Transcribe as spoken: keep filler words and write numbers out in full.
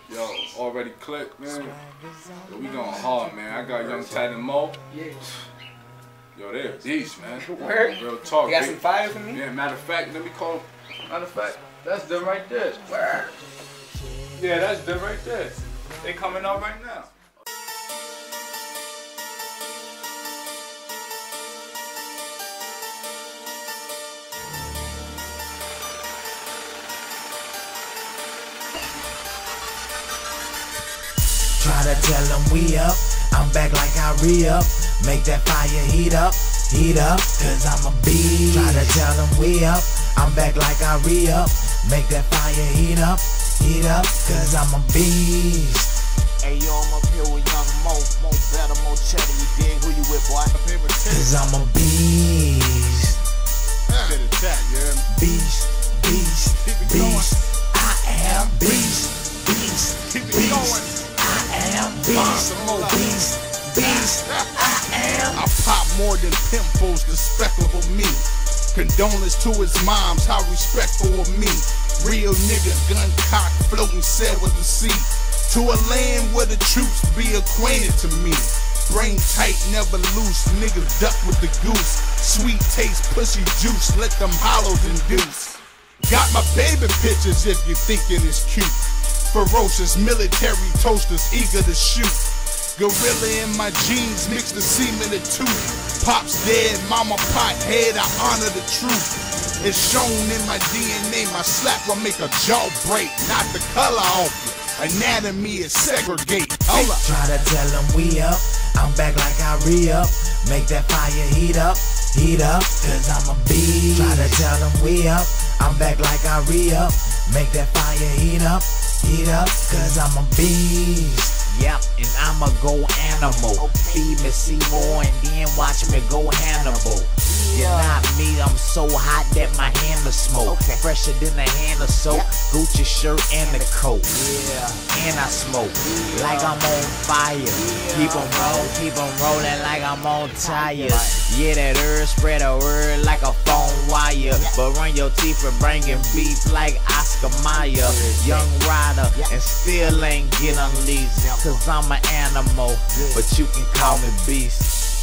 Yo, already clicked, man. Yo, we going hard, man. I got young T A T and Mo. Yeah. Yo, they're beast, man. Word? Real talk. You got some fire for me? Yeah, matter of fact, let me call. Matter of fact, that's them right there. Word? Yeah, that's them right there. They coming out right now. Try to tell them we up, I'm back like I re-up. Make that fire heat up, heat up, cause I'm a beast. Try to tell them we up, I'm back like I re-up. Make that fire heat up, heat up, cause I'm a beast. Hey yo, I'm up here with young Mo, Mo Betta, Mo Cheddar, you dig who you with, boy? Cause I'm a beast. Beast, beast, beast. I am beast, beast, beast. I am beast, beast, beast, I am. I pop more than pimples, despicable me. Condolence to his moms, how respectful of me. Real nigga, gun cock, floating sail with the sea. To a land where the troops be acquainted to me. Brain tight, never loose, niggas duck with the goose. Sweet taste, pussy juice, let them hollows induce. Got my baby pictures if you thinking it's cute. Ferocious military toasters eager to shoot. Gorilla in my jeans, mix the semen of tooth. Pops dead, mama pot head, I honor the truth. It's shown in my D N A, my slap will make a jaw break. Not the color off you, anatomy is segregate. Hold up. Try to tell them we up, I'm back like I re-up. Make that fire heat up, heat up, cause I'm a beast. Try to tell them we up, I'm back like I re-up. Make that fire heat up, heat up, cause I'm a beast. Yep, and I'ma go animal. Feed me Seymour and then watch me go Hannibal. You're not me, I'm so hot that my hand will smoke. Okay. Fresher than a hand of soap. Yeah. Gucci shirt and the coat. Yeah. And I smoke yeah. like I'm on fire. Yeah. Keep on roll, keep on rolling like I'm on tires. Yeah, that herb spread a word like a phone wire. Yeah. But run your teeth for bringing beef like Oscar Mayer. Yeah. Young rider yeah. and still ain't get unleashed. Cause I'm an animal, yeah. but you can call me beast.